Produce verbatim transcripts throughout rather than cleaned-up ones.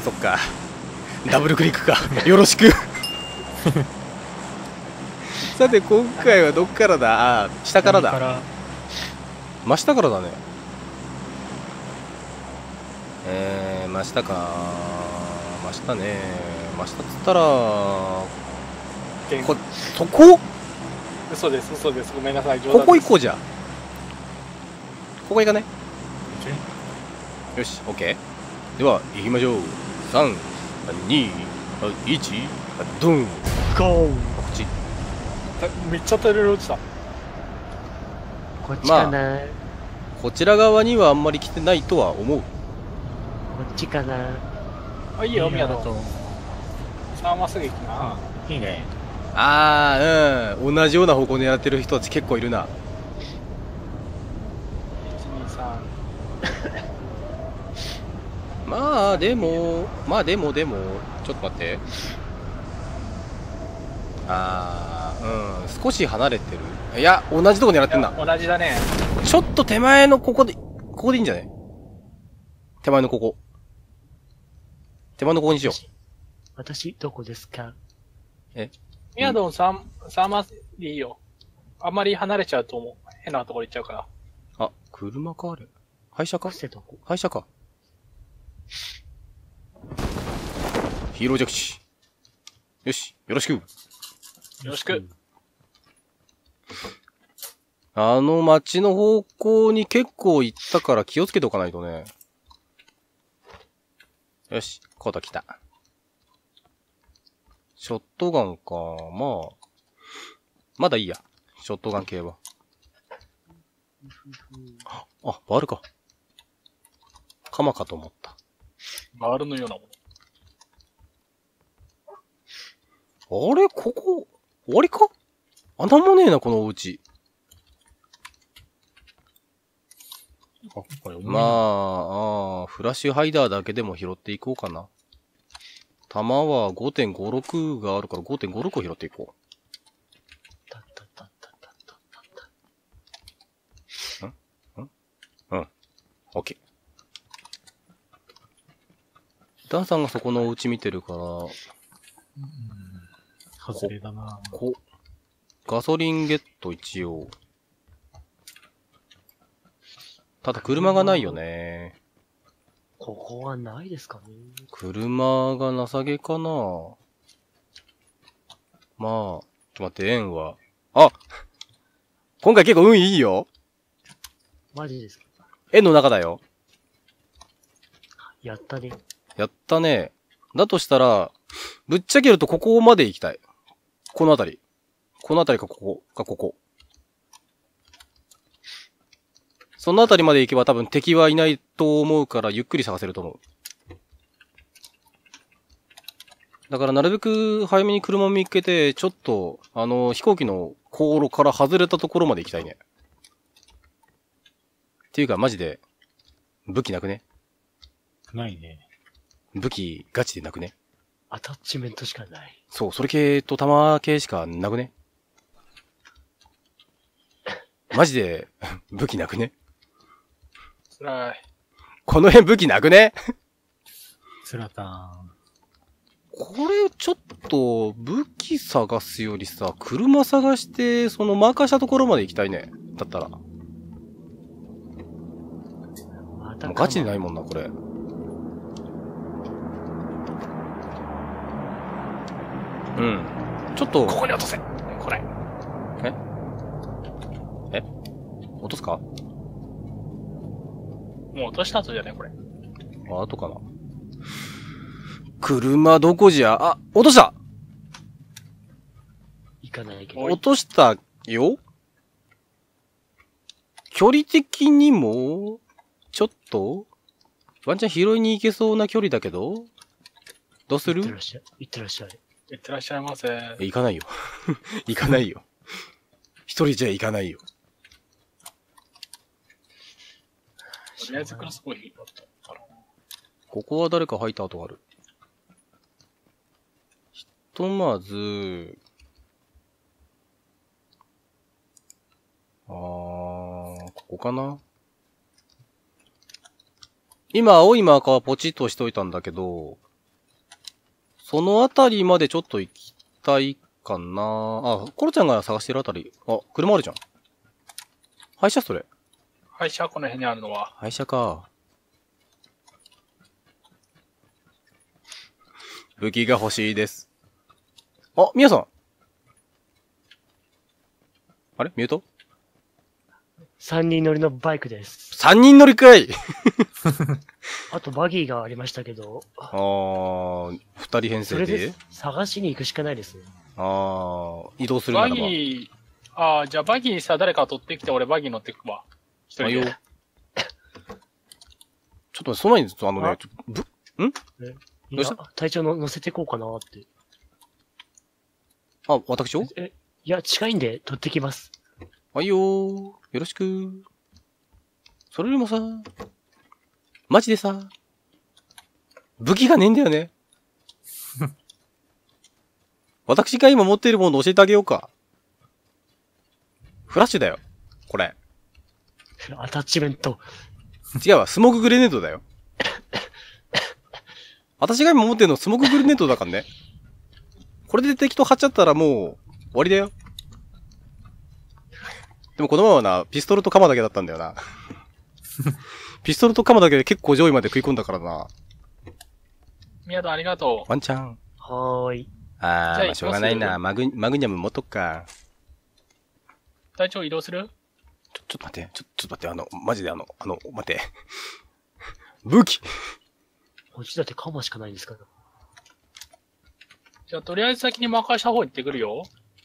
そっか。ダブルクリックか。よろしく。さて、今回はどっからだ？あ、下からだ。 から真下からだね。えー、真下か。真下ね。真下っつったら、こ、そこ？ 嘘です、嘘です。ごめんなさい。 ここ行こうじゃ。ここ行かね。よし、オッケー。では、行きましょう。さん、に、いち、ドン。 ゴー。 こっち。 めっちゃ大量に落ちた。 こっちかな、まあ、 こちら側にはあんまり来てないとは思う。 こっちかな。 あ、いいよ、宮野。さあ、まっすぐ行きな。 いいね。 あー、うん。同じような方向狙ってる人たち結構いるな。 いち、に、さん。 まあ、でも、まあ、でも、でも、ちょっと待って。あー、うん。少し離れてる。いや、同じとこ狙ってんな。 同じだね。 ちょっと手前のここで、ここでいいんじゃない？手前のここ。手前のここにしよう。 私、どこですか？ え宮野さん、さんまでいいよ。あんまり離れちゃうと思う。変なところ行っちゃうから。 あ、車かあれ。廃車か？廃車か。ヒーロー着地。よし、よろしく。 よろしく。 あの街の方向に結構行ったから気をつけておかないとね。よし、コート来た。ショットガンか。まあ。まだいいや。ショットガン系は。あ、バールか。カマかと思った。 バールのようなもの。あれここ、終わりか？あ、なんもねえな、このお家。あ、これまあ、ああ、フラッシュハイダーだけでも拾っていこうかな。弾は ごてんごろく があるから ごてんごろく を拾っていこう。んんうん。オッケー。ダンさんがそこのお家見てるから、うん、 外れだな。 こ、ガソリンゲット一応。ただ車がないよね。 ここはないですかね。 車が情けかな。まあ、ちょっと待って、円は。あ！今回結構運いいよ。 マジですか？ 円の中だよ。 やったね。 やったね。だとしたら、ぶっちゃけるとここまで行きたい。このあたり。このあたりかここ、かここ。そのあたりまで行けば多分敵はいないと思うからゆっくり探せると思う。だからなるべく早めに車を見つけて、ちょっと、あの、飛行機の航路から外れたところまで行きたいね。っていうかマジで、武器なくね？ ないね。 武器ガチでなくね？ アタッチメントしかない。 そう、それ系と弾系しかなくね？マジで、武器なくね？ つらい。 この辺武器なくね？ つらたん。 これ、ちょっと、武器探すよりさ、車探して、そのマーカーしたところまで行きたいね。だったら。 またもうガチでないもんな、これ。うん。ちょっと。 ここに落とせこれ。 ええ落とすか？ もう落とした後じゃねこれ。 あ、後かな。車どこじゃ？あ、落とした！ 行かないけど。 落としたよ？距離的にも、ちょっとワンチャン拾いに行けそうな距離だけどどうする？ 行ってらっしゃい。行ってらっしゃい。 いってらっしゃいませ。 行かないよ。行かないよ。一人じゃ行かないよ。 とりあえずクロスボウ拾ったから。 ここは誰か入った跡がある。ひとまず、あー、ここかな。今、青いマーカーポチッとしといたんだけど、 そのあたりまでちょっと行きたいかな。あ、コロちゃんが探してるあたり。あ、車あるじゃん。廃車それ。 廃車この辺にあるのは。 廃車か。武器が欲しいです。あ、みやさん。あれミュート三人乗りのバイクです。 三人乗りかいあとバギーがありましたけど。 あー、二人編成でそれで探しに行くしかないですね。 あー、移動するなバらば。 ギー、ああ、じゃあバギーさ、誰か取ってきて俺バギー乗ってくわ。一人あよ。 で。 ちょっと待って、その前に、あのねあ、 ちょぶ、 いやどうした、 隊長の乗せてこうかなって。 あ、私をえ、いや、近いんで取ってきます。 はいよー。よろしく。それよりもさ、マジでさ、武器がねえんだよね。私が今持っているもの教えてあげようか。フラッシュだよ。これ。 アタッチメント。 違うわ、スモークグレネードだよ。私が今持ってるのスモークグレネードだからね。これで敵と張っちゃったらもう終わりだよ。でもこのままな、ピストルとカマだけだったんだよな。ピストルとカマだけで結構上位まで食い込んだからな。 宮戸ありがとう。 ワンチャン。 はーい。 あー、 じゃあまあしょうがないな。マグ、マグニャム持っとくか。 隊長移動するちょ、ちょっと待って。ちょ、ちょっと待って。あの、マジであの、あの、待って。武器こっちだってカマしかないんですから。 じゃあとりあえず先に任した方行ってくるよ。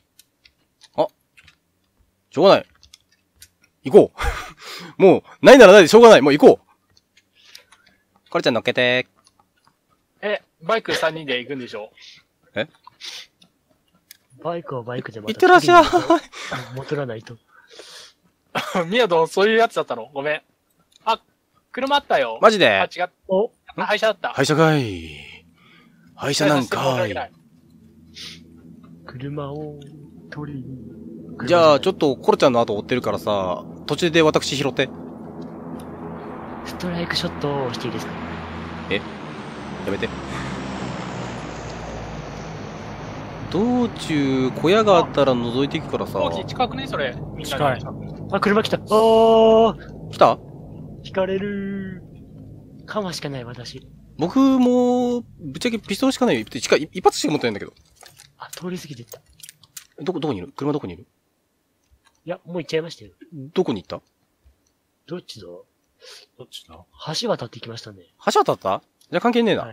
しょうがない。行こう。もう、ないならないでしょうがない。もう行こう。これちゃん乗っけて。 え、バイクさんにんで行くんでしょえバイクはバイクでまた行ってらっしゃい。 戻らないと。 宮戸そういうやつだったのごめん。あ、車あったよ。 マジであ、違った。 お、 廃車だった。 廃車かい。廃車なんかい。 車を取りに。 じゃあ、ちょっっと、コロちゃんの後追ってるからさ、途中で私拾って。 と。ストライクショットをしていいですか？ えやめて。道中、小屋があったら覗いていくからさ。 当時近くねそれ。みんな近い近く。 あ、車来た。おー来た引かれるー。カマしかない私。 僕も、ぶっちゃけピストルしかないよ。一一発しか持ってないんだけど。 あ、通り過ぎてった。 どこ、どこにいる車どこにいるいや、もう行っちゃいましたよ。 どこに行った？ どっちだ？ どっちだ橋渡ってきましたね。 橋当たったじゃあ関係ねえな。 はい。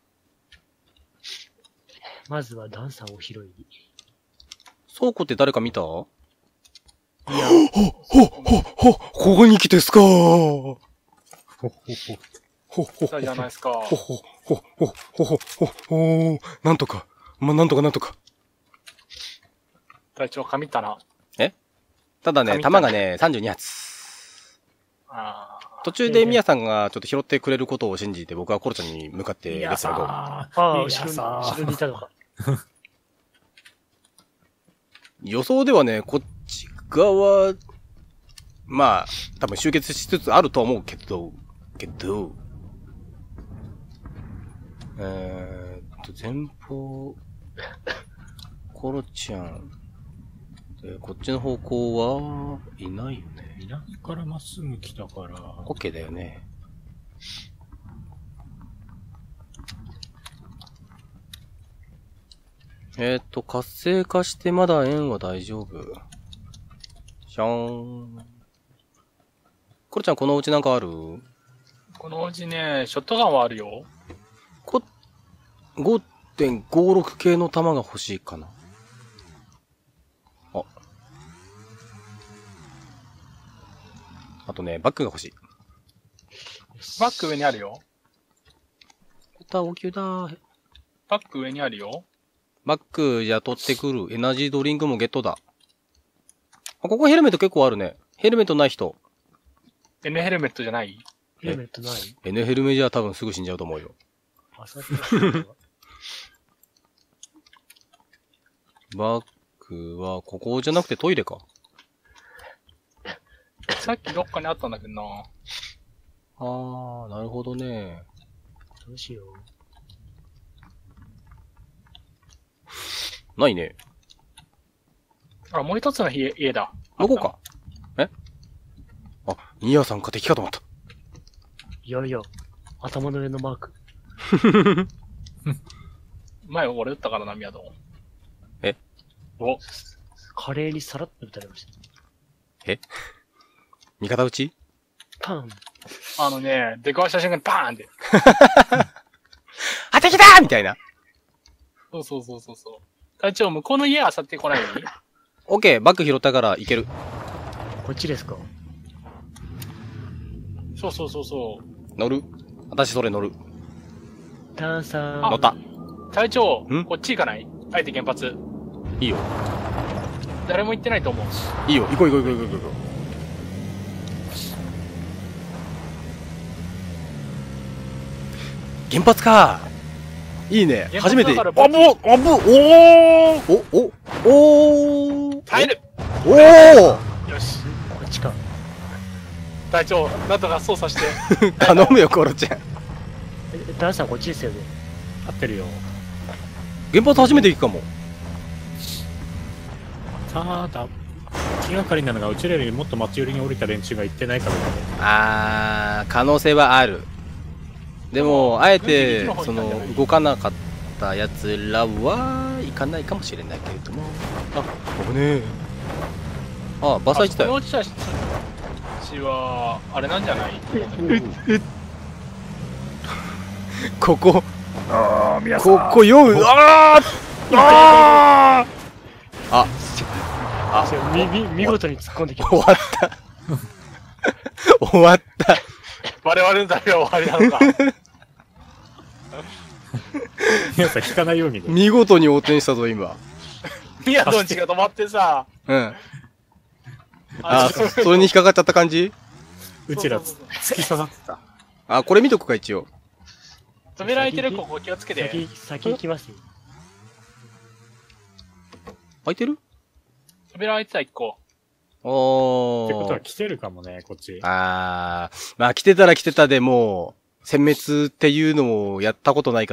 まずはダンさんを拾いに。 倉庫って誰か見た？ いや、 ほ、ほ、ほ、ほ、ここに来てすかー。ほ、ほ、ほ、ほ、ほ、 来たじゃないですか。 ほ、ほ、ほ、ほ、ほ、ほ、ほ、ほ、なんとか。ま、なんとかなんとか。 隊長、髪ったな。 ただね、 紙弾がね、さんじゅうに発。 あ途中でミヤさんがちょっと拾ってくれることを信じて、僕はコロちゃんに向かってレッツラゴー。 ああ、後ろに、 さ後ろにいたのか。 予想ではね、こっち側、まあ、多分集結しつつあるとは思うけど、けど、えーっと、前方、コロちゃん、で、こっちの方向はいないよね。 南からまっすぐ来たから。 オッケーだよね。えーっと、活性化してまだ円は大丈夫。シャーン。コロちゃん、このお家なんかある？ このうちね、ショットガンはあるよ。 こ、ごてんごろく 系の弾が欲しいかな。あ。あとね、バッグが欲しい。 バッグ上にあるよ。 やった、応急だ。 バッグ上にあるよ。 バッグじゃ取ってくる。エナジードリンクもゲットだ。あ、ここヘルメット結構あるね。ヘルメットない人。 N ヘルメットじゃないヘルメットない？ N ヘルメじゃ多分すぐ死んじゃうと思うよ。 あ、さっきのバッグは、ここじゃなくてトイレか。 さっきどっかにあったんだけどな。 あー、なるほどね。 どうしよないね。 あ、もう一つの家、家だ。 どこか。えあ、ニアさんか敵かと思った。 いやいや、頭の上のマーク。 前俺撃ったからな、宮戸。 えお、 華麗にさらっと撃たれました。 え味方撃ちパン。 あのね、出くわした瞬間にバーンって。 あ、敵だーみたいな。 そうそうそうそうそう。隊長、向こうの家あさってこないように。 オッケー、バッグ拾ったからいける。 こっちですか？ そうそうそうそう。 乗る。私それ乗る。 ダンさん。 乗った。 隊長ん、 こっち行かない？あえて原発。 いいよ。 誰も行ってないと思う。 いいよ。行こう行こう行こう行こう行こう。原発か。いいね。 原初めて。あぶ発だからあぶおーおおおー耐える。 おーよし。 こっちか。 隊長、なんとか操作して。 頼むよ、コロちゃん。 え、ダンさんこっちですよね。 合ってるよ。 原発初めて行くかも。 ただ、気がかりなのが、うちらよりもっと町寄りに降りた連中が行ってないからね。 あー、可能性はある。でも、あえて軍事基地の方その行ったんじゃない動かなかったやつらは行かないかもしれないけれども。あ、危ねえ。あ、伐採したよ。 このうちは、ちは、あれなんじゃない？ ここ、 ああ、皆ここよん、あーあーあ、あ、 み、み、見事に突っ込んできま終わった。終わった。 我々の旅は終わりなのか。 皆さん引かないようにね。 見事に横転したぞ、今。 宮戸んちが止まってさ、 うん。あ、そそれに引っかかっちゃった感じ。 うちらそうそう突き刺さってた。 あ、これ見とくか、一応。 扉開いてるここ気をつけす。 て。 先、先行きますよ。 開いてる扉開いてた一個。 おってことはー。 来てるかもね、こっち。 あー。まあ、来てたら来てたでもう、殲滅っていうのをやったことないから、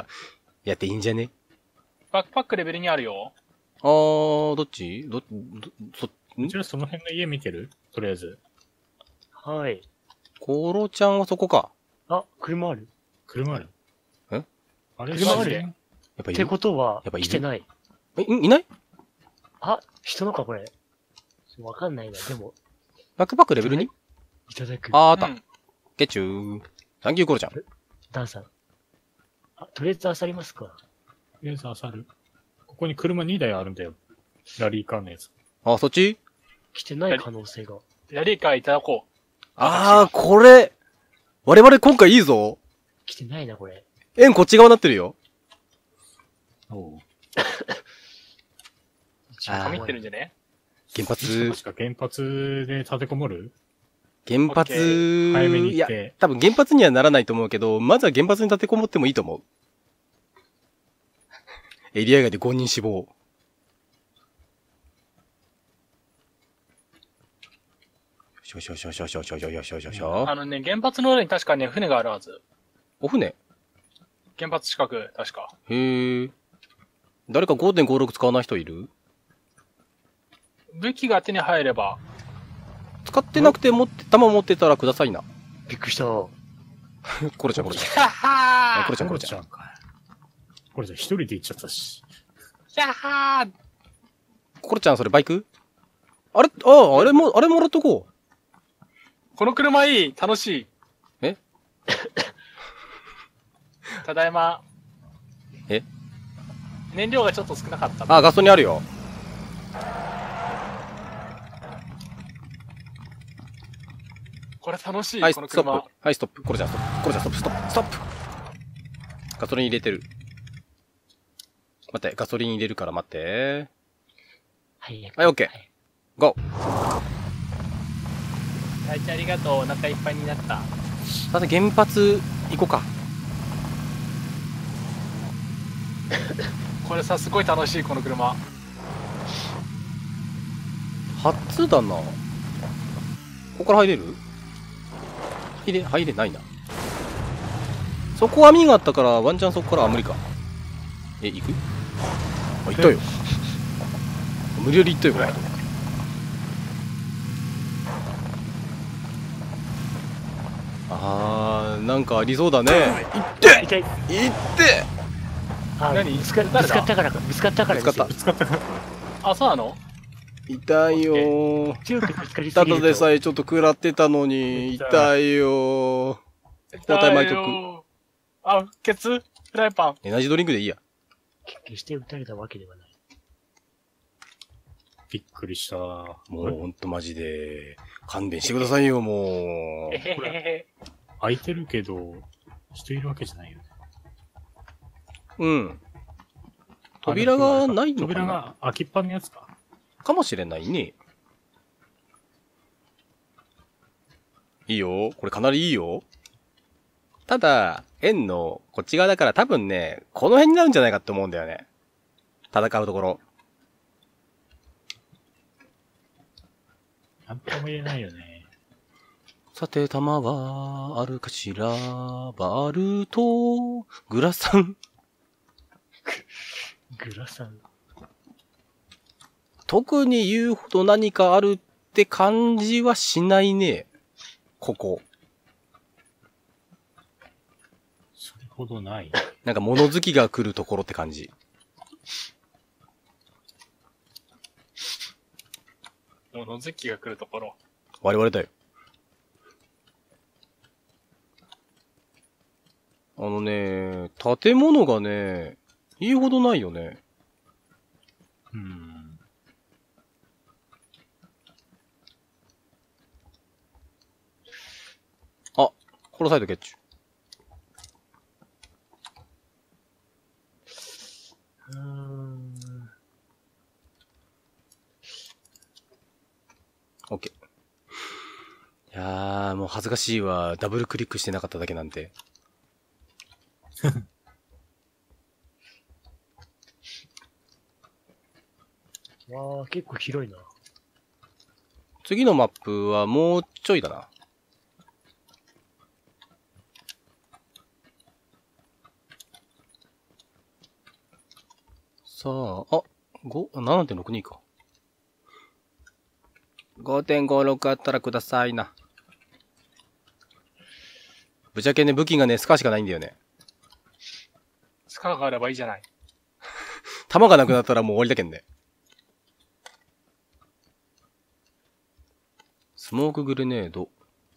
やっていいんじゃね？ バックパックレベルにあるよ。 あー、どっちど、ど、そ、 うんちらその辺の家見てる？とりあえず。 はい。 コロちゃんはそこか。 あ、車ある。 車ある。 えあれ車あるやっぱいるってことはやっぱ、いる来てない。 え、いいないあ、人のかこれ。わかんないな。でも、 バックパックレベルにいただく。 あー、あった。 うんゲッチュー。サンキューコロちゃん。 ダンさん。あ、とりあえず漁りますか。 とりあえずあさる。ここに車にだいあるんだよ。ラリーカーのやつ。 あ、そっち来てない可能性が。 ラリーカーいただこあー、これ。我々今回いいぞ。 来てないな、これ。 円こっち側になってるよ。 おう。 う。神ってるんじゃね？ 原発確、か原発で立てこもる？ 原発、 早めにいや行って、 多分原発にはならないと思うけど、まずは原発に立てこもってもいいと思う。エリア外でごにん死亡。しょしょしょしょしょしょしょしょしょしょ。 あのね、原発の裏に確かね、船があるはず。 お船原発近く、確か。 へえ。誰か ごてんごろく 使わない人いる？ 武器が手に入れば、 使ってなくて持って、弾持ってたらくださいな。 びっくりした。 コロちゃんコロちははーゃん。コロちゃんココロロちゃん。 ちゃんか。コロちゃん一人で行っちゃったし。 ひゃはーコロちゃんそれバイク？あれ、ああ、あれも、あれもらっとここの車いい楽しい。 えただいま。 え燃料がちょっと少なかった。 う。あ、ガソリンあるよ。 これ楽しい、 はい、 このストップ。 車。 はい、ストップ。コロちゃんストップ。コロちゃんストップ、ストップ、ストップ。ガソリン入れてる。待って、ガソリン入れるから待って。 はい、 はい、オッケー。ゴー。 大ちゃんありがとう。お腹いっぱいになった。 さて、原発行こうか。 これさ、すごい楽しい、この車。 初だな。ここから入れる？入れ、入れないな。そこ網があったから、ワンチャンそこからは無理か。え、行く？ あ、いったよ。無理やりいったよ、これ。あー、なんかありそうだね。いって痛い。 いってあ、 何ぶつかぶつかったからか、ぶつかったからですよ。 ぶつかった。 あ、そうなの？ 痛いよー。 強くぶつかりすたぎると。 だでさえちょっと食らってたのに、痛いよー。包帯巻いとく。 あ、ケツ？フライパン。 エナジードリンクでいいや。 決して撃たれたわけではない。 びっくりした。 もうほんとマジで、勘弁してくださいよ、もえへへへ。 開いてるけど、人いるわけじゃないよね。 う。うん。扉がないのか扉なが開きっぱのやつか。 かもしれないね。いいよ。これかなりいいよ。ただ、円のこっち側だから多分ね、この辺になるんじゃないかって思うんだよね。戦うところ。 なんとも言えないよね。 さて、弾はあるかしら。バルト、グラサン。 グラサン。 特に言うほど何かあるって感じはしないね。ここ。 それほどない。 なんか物好きが来るところって感じ。 物好きが来るところ。 我々だよ。あのね、建物がね、いいほどないよね。 うん。 あ、殺されたケッチュ。 うーん。 オッケー。いやー、もう恥ずかしいわ。ダブルクリックしてなかっただけなんて。 わあ、結構広いな。 次のマップはもうちょいだな。さあ、あ、ご、ななてんろくに か。ごてんごろく あったらくださいな。ぶっちゃけね、武器がね、スカしかないんだよね。 スカがあればいいじゃない。 弾がなくなったらもう終わりだけんね。スモークグレネード。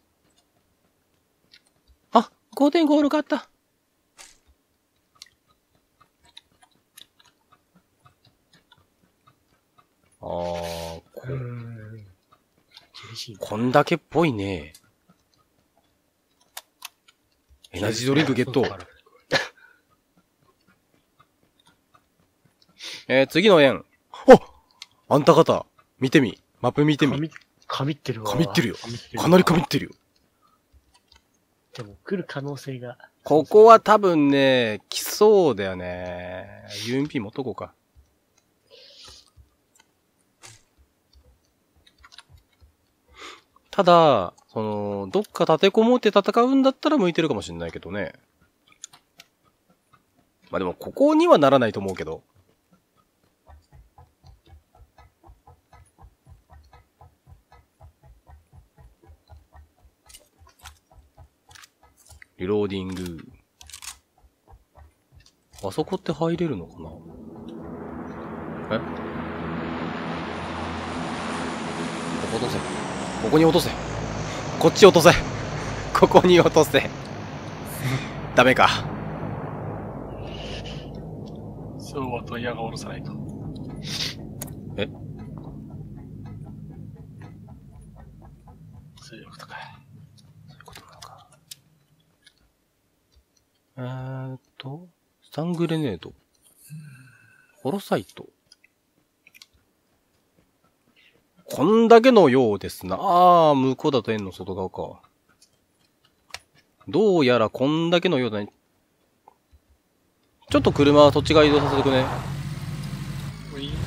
あ、ごてんごろく あった。あー、こうーん。厳しいな。 こんだけっぽいね。エナジードリンクゲット。えー、次の円。ああんた方、見てみ。マップ見てみ。 かみ、かみってるわ。 かみってるよ。 よかなりかみってるよ。 でも来る可能性が。 ここは多分ね、来そうだよね。ユーエムピー 持っとこうか。ただ、その、どっか立てこもって戦うんだったら向いてるかもしれないけどね。まあでも、ここにはならないと思うけど。リローディング。あそこって入れるのかな？え？ここ落とせ。ここに落とせ。こっち落とせ。ここに落とせ。ダメか。 そうは問屋が下ろさないと。 え？ そういうことか。 そういうことなのか。えーっと、スタングレネード。ホロサイト。こんだけのようですな。あー、向こうだと円の外側か。どうやらこんだけのようだね。ちょっと車はそっち側移動させてくね。 うい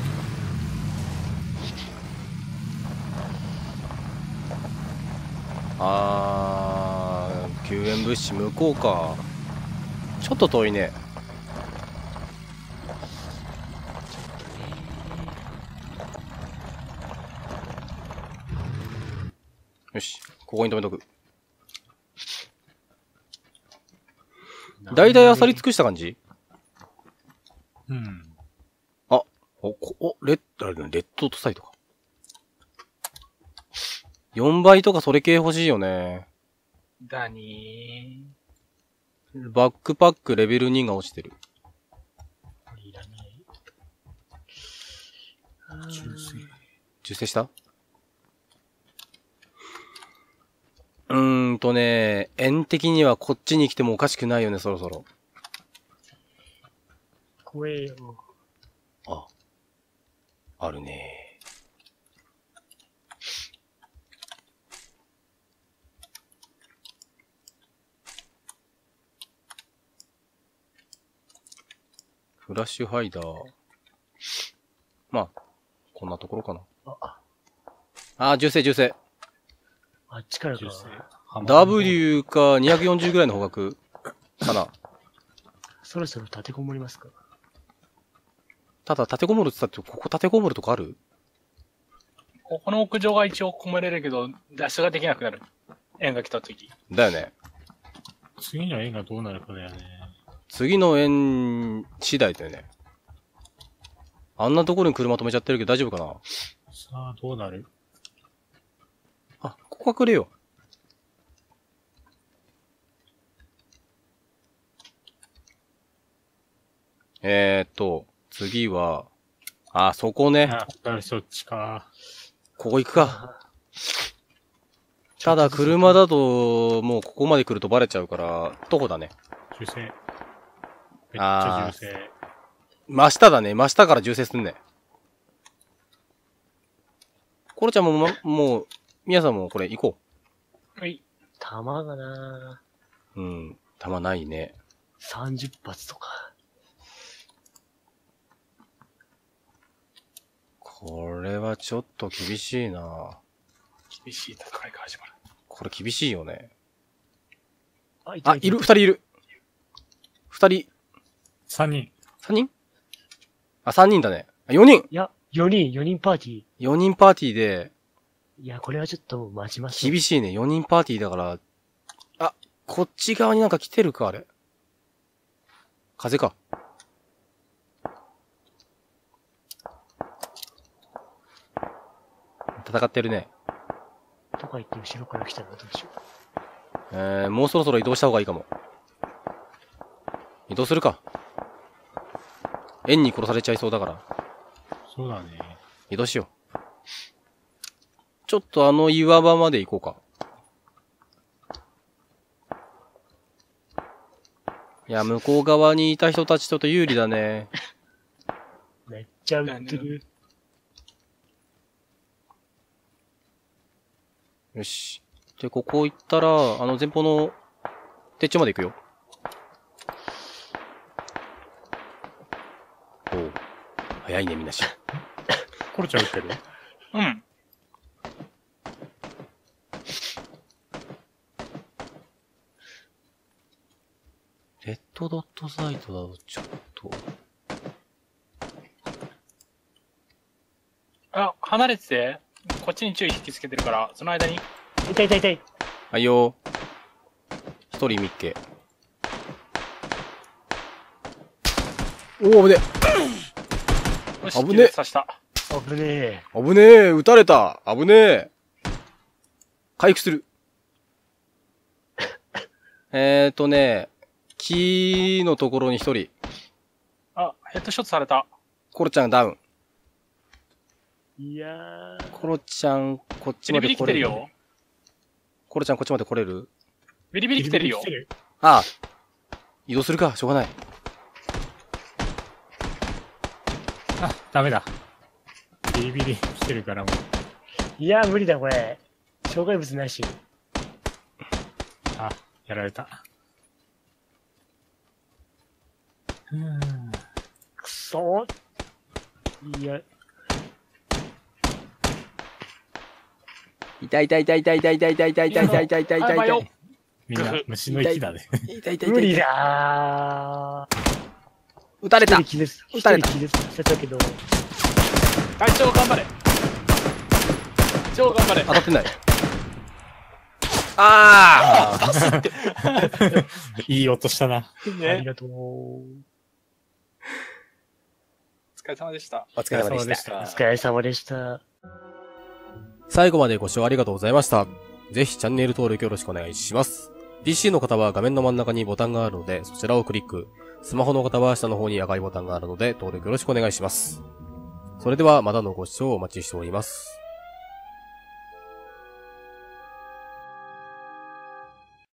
あー、救援物資向こうか。ちょっと遠いね。 し、ここに止めとく。だいたい漁り尽くした感じ？ うん。 あ、お、こお、レッド、レッドとサイトか。よんばいとかそれ系欲しいよね。 だにバックパックレベルにが落ちてる。 これいらない。 銃声。 銃声した？うーんとね、円的にはこっちに来てもおかしくないよね、そろそろ。 怖えよ。 あ、あるね。フラッシュハイダー。まあ、こんなところかな。 あ、 あー、銃声、銃声。 あっちからか。 ダブリュー かにひゃくよんじゅうぐらいの方角かな。 そろそろ立てこもりますか？ ただ、立てこもるって言ったって、ここ立てこもるとこある？ ここの屋上が一応こもれるけど、脱出ができなくなる。円が来た時。 だよね。 次の円がどうなるかだよね。 次の円次第だよね。あんなところに車止めちゃってるけど大丈夫かな？ さあ、どうなる？ あ、ここ隠れよう。えーっと、次は、あ、そこね。 あ、だからそっちか。 ここ行くか。ただ、車だと、もうここまで来るとバレちゃうから、徒歩だね。 銃声。めっちゃ銃声。 真下だね。真下から銃声すんね。コロちゃんも、ま、もう、皆さんもこれ行こはい。 弾がなう。うん。弾ないね。 さんじゅっぱつとか。 これはちょっと厳しいな。 厳しい戦いが始まる。 これ厳しいよね。 あ、いあ、いる、二人いる。二人。 三人。 三人？あ、三人だね。あ、四人。 いや、よにん、よにんパーティー。 四人パーティーで、 いや、これはちょっと待ちましょう。 厳しいね。四人パーティーだから、あ、こっち側になんか来てるか、あれ。風か。戦ってるね。 とか言って後ろから来たらどうしよう。 えー、もうそろそろ移動した方がいいかも。移動するか。円に殺されちゃいそうだから。 そうだね。 移動しよう。ちょっとあの岩場まで行こうか。いや、向こう側にいた人たちちょっと有利だね。 めっちゃ撃ってる。 よし。で、ここ行ったら、あの前方の、鉄柱まで行くよ。おう。早いね、みんなし。 コロちゃん撃ってる？ うん。 レッドドットサイトだと、ちょっと。 あ、離れてて、こっちに注意引きつけてるから、その間に。 痛い痛い痛い。 はいよー。一人ミッケ。おー、危ねよし、 危ねえ刺した。 危ねえ。 え。危ねえ。撃たれた。危ねえ。回復する。えーとね、木のところに一人。 あ、ヘッドショットされた。 コロちゃんダウン。 いやー。 コロちゃん、こっちビリビリまで来れる。 来てるよ。 コロちゃんこっちまで来れる？ ビリビリ来てるよ。 ああ。移動するか、しょうがない。 あ、ダメだ。ビリビリ来てるからもう。 いやー無理だこれ。障害物なし。 あ、やられた。うーん。 くそー。いや、 痛い痛い痛い痛い痛い痛い痛い痛い痛い痛い痛い痛い痛い痛い。 みんな虫の息だね。 痛い痛い痛い。 無理だー。 撃たれた。 一人気絶、一撃たれた人気絶させたけど。 隊長頑張れ。超頑張れ。 当たってない。 あいい音したな。 ありね。 がとう。 お疲れ様でした。 ーお疲れ様でした。 お疲れ様でした。 最後までご視聴ありがとうございました。ぜひチャンネル登録よろしくお願いします。ピーシー の方は画面の真ん中にボタンがあるので、そちらをクリック。スマホの方は下の方に赤いボタンがあるので、登録よろしくお願いします。それではまたのご視聴をお待ちしております。